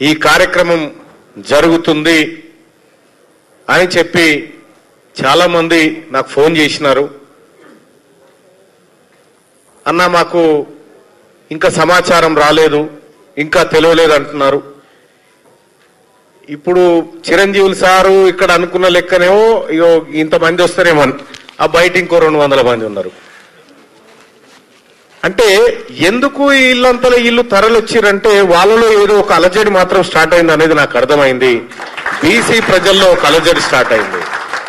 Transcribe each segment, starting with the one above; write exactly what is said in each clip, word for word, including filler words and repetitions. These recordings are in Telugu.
ఈ కార్యక్రమం జరుగుతుంది అని చెప్పి చాలా మంది నాకు ఫోన్ చేసినారు. అన్న మాకు ఇంకా సమాచారం రాలేదు, ఇంకా తెలియలేదు అంటున్నారు. ఇప్పుడు చిరంజీవులు సారు ఇక్కడ అనుకున్న లెక్కనేమో ఇగో ఇంతమంది వస్తారేమో, ఆ బయట ఇంకో రెండు వందల మంది ఉన్నారు. అంటే ఎందుకు ఇల్లంతలో ఇల్లు తరలొచ్చిరంటే వాళ్ళలో ఏదో ఒక అలజడి మాత్రం స్టార్ట్ అయింది అనేది నాకు అర్థమైంది. బీసీ ప్రజల్లో ఒక అలజడి స్టార్ట్ అయింది.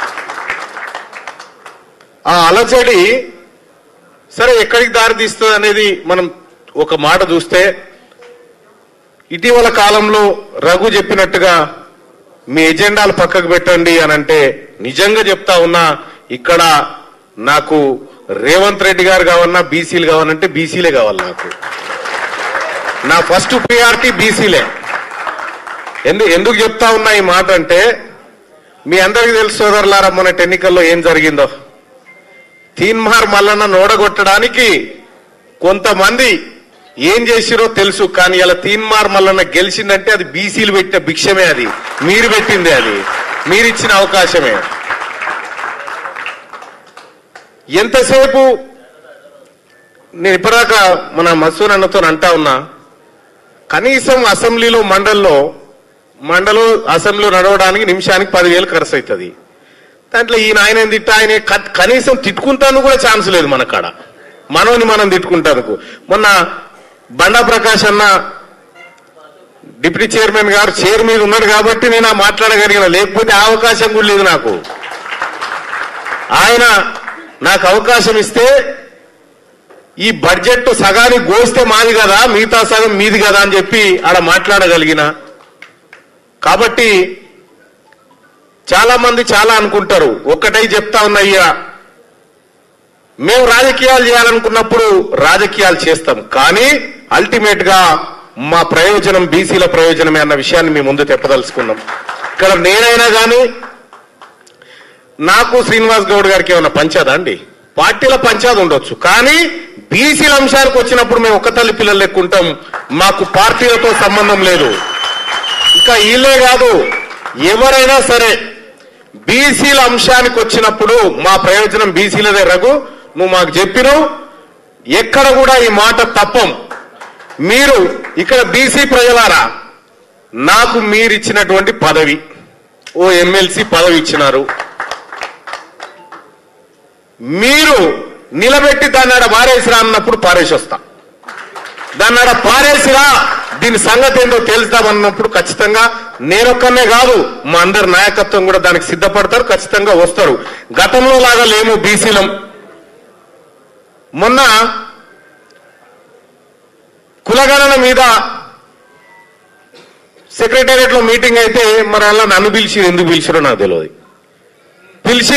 ఆ అలజడి సరే ఎక్కడికి దారి తీస్తుంది అనేది మనం ఒక మాట చూస్తే, ఇటీవల కాలంలో రఘు చెప్పినట్టుగా మీ ఎజెండాలు పక్కకు పెట్టండి అని అంటే నిజంగా చెప్తా ఉన్నా, ఇక్కడ నాకు రేవంత్ రెడ్డి గారు కావాలన్నా బీసీలు కావాలంటే బీసీలే కావాలి. నాకు నా ఫస్ట్ ప్రియారిటీ బీసీలే. ఎందు ఎందుకు చెప్తా ఉన్నా ఈ మాట అంటే, మీ అందరికీ తెలుసు సోదరులారా, మొన్నటి ఎన్నికల్లో ఏం జరిగిందో. తీన్మార్ మల్లన్న నోడగొట్టడానికి కొంతమంది ఏం చేసిరో తెలుసు, కానీ ఇలా తీన్మార్ మల్లన్న గెలిచిందంటే అది బీసీలు పెట్టిన భిక్షమే, అది మీరు పెట్టిందే, అది మీరిచ్చిన అవకాశమే. ఎంతసేపు నేను ఇప్పటిదాకా మన మసూర్ అన్నతో అంటా ఉన్నా, కనీసం అసెంబ్లీలో మండల్లో మండలం అసెంబ్లీలో నడవడానికి నిమిషానికి పదివేలు ఖర్చు అవుతుంది. దాంట్లో ఈయన ఆయన తిట్ట ఆయన కనీసం తిట్టుకుంటాను కూడా ఛాన్స్ లేదు మన కాడ, మనోని మనం తిట్టుకుంటాను. మొన్న బండా ప్రకాష్ అన్న డిప్యూటీ చైర్మన్ గారు చైర్ మీద ఉన్నాడు కాబట్టి నేను ఆ మాట్లాడగలిగిన, లేకపోతే ఆ అవకాశం కూడా లేదు నాకు. ఆయన నాకు అవకాశం ఇస్తే ఈ బడ్జెట్ సగానికి గోస్తే మాది కదా, మిగతా సగం మీది కదా అని చెప్పి ఆడ మాట్లాడగలిగిన. కాబట్టి చాలా మంది చాలా అనుకుంటారు. ఒక్కటై చెప్తా ఉన్నయ్యా, మేము రాజకీయాలు చేయాలనుకున్నప్పుడు రాజకీయాలు చేస్తాం, కానీ అల్టిమేట్ గా మా ప్రయోజనం బీసీల ప్రయోజనమే అన్న విషయాన్ని మీ ముందు తెప్పదలుచుకున్నాం. ఇక్కడ నేనైనా కానీ నాకు శ్రీనివాస్ గౌడ్ గారికి ఏమన్నా పంచాదా అండి? పార్టీల పంచాది ఉండొచ్చు, కానీ బీసీల అంశానికి వచ్చినప్పుడు మేము ఒక్క తల్లి పిల్లలు లెక్కుంటాం. మాకు పార్టీలతో సంబంధం లేదు. ఇంకా వీళ్ళే కాదు, ఎవరైనా సరే బీసీల అంశానికి వచ్చినప్పుడు మా ప్రయోజనం బీసీలదే. రఘు నువ్వు మాకు చెప్పినావు, ఎక్కడ కూడా ఈ మాట తప్పం. మీరు ఇక్కడ బీసీ ప్రజలారా, నాకు మీరిచ్చినటువంటి పదవి, ఓ ఎమ్మెల్సీ పదవి ఇచ్చినారు, మీరు నిలబెట్టి దాన్ని ఆడ పారేసిరా అన్నప్పుడు పారేసి వస్తా. దాన్ని ఆడ పారేసిరా, దీని సంగతి ఏంటో తెలుస్తామన్నప్పుడు ఖచ్చితంగా నేనొక్కనే కాదు, మా అందరి నాయకత్వం కూడా దానికి సిద్ధపడతారు, ఖచ్చితంగా వస్తారు. గతంలో లాగా లేము బీసీలం. మొన్న కులగణన మీద సెక్రటేరియట్ లో మీటింగ్ అయితే మరి అలా నన్ను పిలిచి ఎందుకు పిలిచారో నాకు తెలియదు. పిలిచి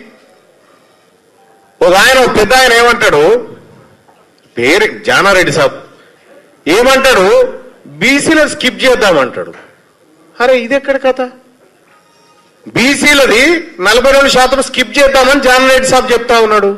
ఒక ఆయన పెద్ద ఆయన ఏమంటాడు, పేరు జానారెడ్డి సాబ్, ఏమంటాడు బీసీలను స్కిప్ చేద్దామంటాడు. అరే ఇది ఎక్కడ కథ? బీసీలది నలభై రెండు శాతం స్కిప్ చేద్దామని జానారెడ్డి సాబ్ చెప్తా ఉన్నాడు.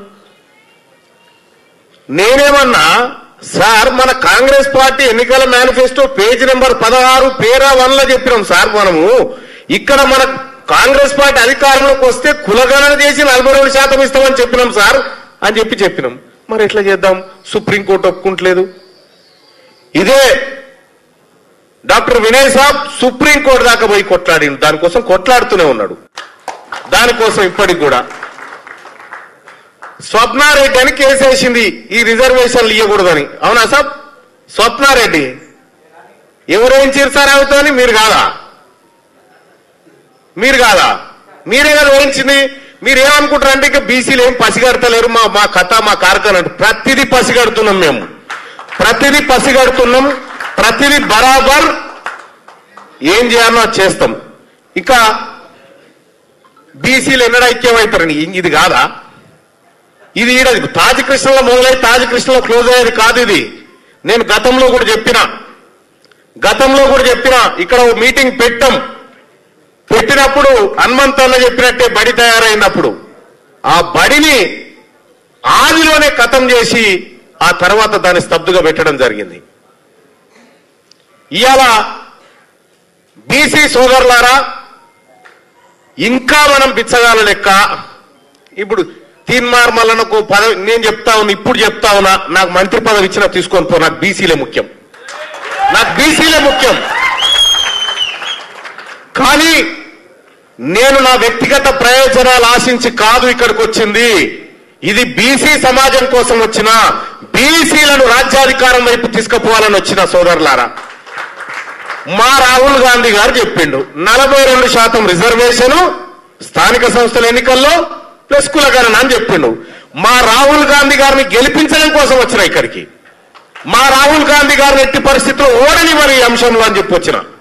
నేనేమన్నా, సార్ మన కాంగ్రెస్ పార్టీ ఎన్నికల మేనిఫెస్టో పేజ్ నెంబర్ పదహారు పేరా వన్ లో చెప్పినాం సార్, మనము ఇక్కడ మన కాంగ్రెస్ పార్టీ అధికారంలోకి వస్తే కులగణన చేసి నలభై రెండు శాతం ఇస్తామని చెప్పినాం సార్ అని చెప్పి చెప్పినాం. మరి ఎట్లా చేద్దాం? సుప్రీంకోర్టు ఒప్పుకుంటలేదు. ఇదే డాక్టర్ వినయ్ సాబ్ సుప్రీంకోర్టు దాకా పోయి కొట్లాడి దానికోసం కొట్లాడుతూనే ఉన్నాడు. దానికోసం ఇప్పటికి కూడా స్వప్నారెడ్డి అని కేసేసింది ఈ రిజర్వేషన్లు ఇవ్వకూడదని. అవునా సాబ్? స్వప్నారెడ్డి ఎవరేం చేశారు అవుతాని? మీరు కాదా? మీరు కాదా? మీరే కదా వహించింది. మీరేమనుకుంటారు అంటే ఇక బీసీలు ఏం పసిగడతలేరు, మా మా కథ మా కార్ఖాన. ప్రతిదీ పసిగడుతున్నాం, మేము ప్రతిదీ పసిగడుతున్నాం, ప్రతిదీ బరాబర్ ఏం చేయాలో చేస్తాం. ఇక బీసీలు ఎన్నడ ఐక్యమవుతారని ఇది కాదా? ఇది ఈడ తాజ్ కృష్ణలో మొదలై తాజ్ కృష్ణలో క్లోజ్ అయ్యేది కాదు. ఇది నేను గతంలో కూడా చెప్పిన గతంలో కూడా చెప్పిన ఇక్కడ మీటింగ్ పెట్టాం. పెట్టినప్పుడు హనుమంతన్న చెప్పినట్టే బడి తయారైనప్పుడు ఆ బడిని ఆదిలోనే ఖతం చేసి ఆ తర్వాత దాన్ని స్తబ్దుగా పెట్టడం జరిగింది. ఇవాళ బీసీ సోదరులారా, ఇంకా మనం బిచ్చగాల లెక్క ఇప్పుడు తీన్మార్ మల్లనకు పదవి నేను చెప్తా ఉన్నా, ఇప్పుడు చెప్తా ఉన్నా, నాకు మంత్రి పదవి ఇచ్చినా తీసుకొని పో, నాకు బీసీలే ముఖ్యం, నాకు బీసీలే ముఖ్యం. కానీ నేను నా వ్యక్తిగత ప్రయోజనాలు ఆశించి కాదు ఇక్కడికి వచ్చింది. ఇది బీసీ సమాజం కోసం వచ్చిన, బీసీలను రాజ్యాధికారం వైపు తీసుకుపోవాలని వచ్చిన సోదరులారా. మా రాహుల్ గాంధీ గారు చెప్పిండు నలభై రెండు శాతం రిజర్వేషన్ స్థానిక సంస్థల ఎన్నికల్లో ప్లస్ కులగణన అని చెప్పిండు. మా రాహుల్ గాంధీ గారిని గెలిపించడం కోసం వచ్చిన ఇక్కడికి. మా రాహుల్ గాంధీ గారిని ఎట్టి పరిస్థితుల్లో ఓడనివ్వని ఈ అంశంలో అని చెప్పి వచ్చిన.